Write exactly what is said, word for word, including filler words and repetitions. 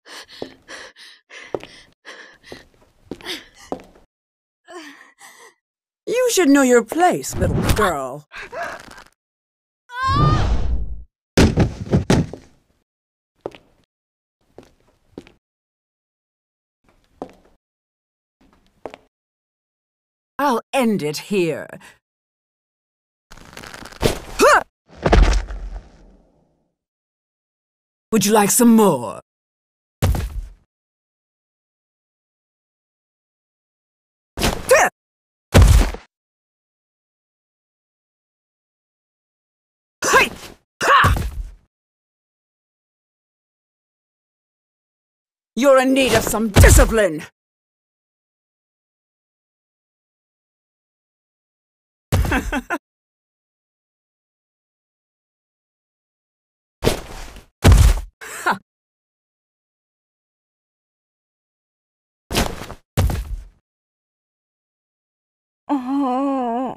You should know your place, little girl. I'll end it here. Would you like some more? You're in need of some discipline! Oh.